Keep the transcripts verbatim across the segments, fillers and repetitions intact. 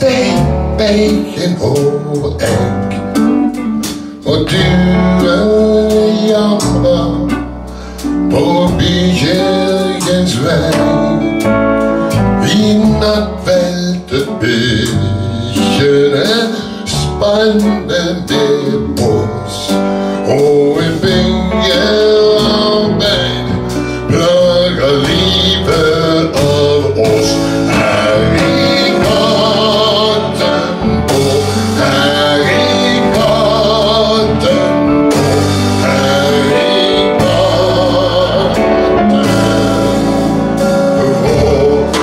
stegt bacon over æg. Og du jamrer på Bjergens vej. I nat valgte bikkjene spande med bors, og en bænke arbeid plager livet av oss. Her i gaten på, her i gaten på, her i gaten på.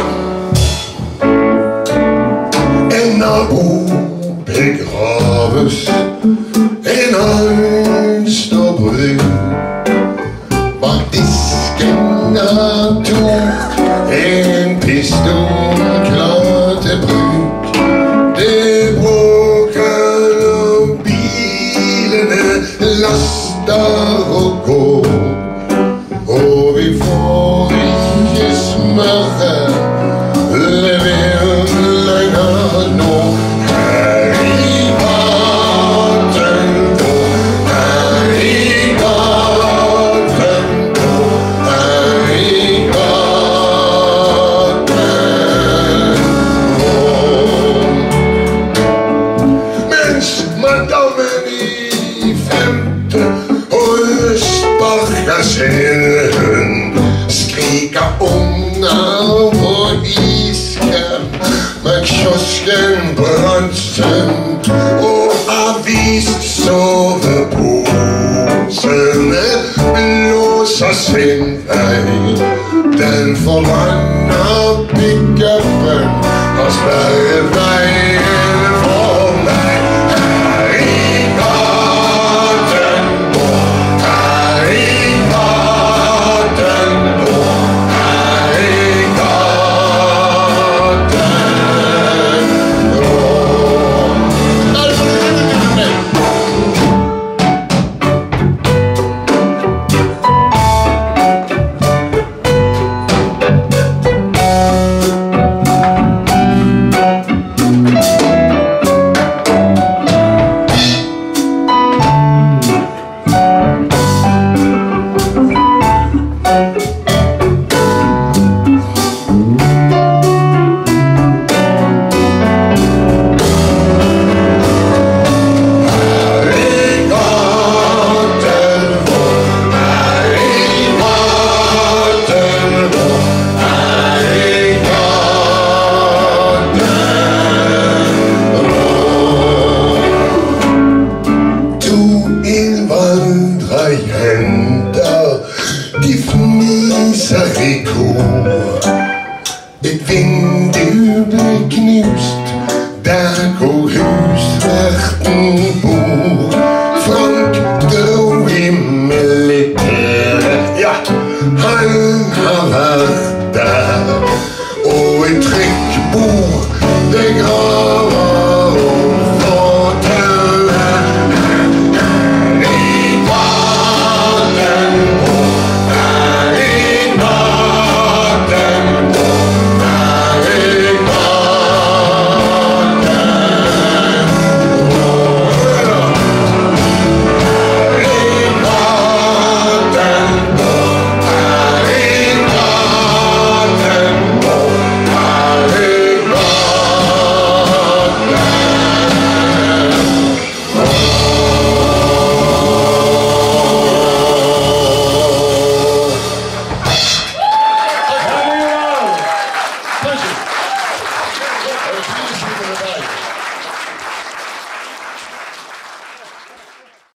En nabo begraves, en annen står brun. Bak disken er tok en pistol klar til bruk. Det bråker og bilene laster og går, og vi får ikke smøre levert lenger nå. Her i gaten på, her i gaten på, her i gaten på. Mens madammen i femte og sparker sin hund, skriker unger på isken, med kiosken brannsen og avis soveposene blåser sin vei. Den foran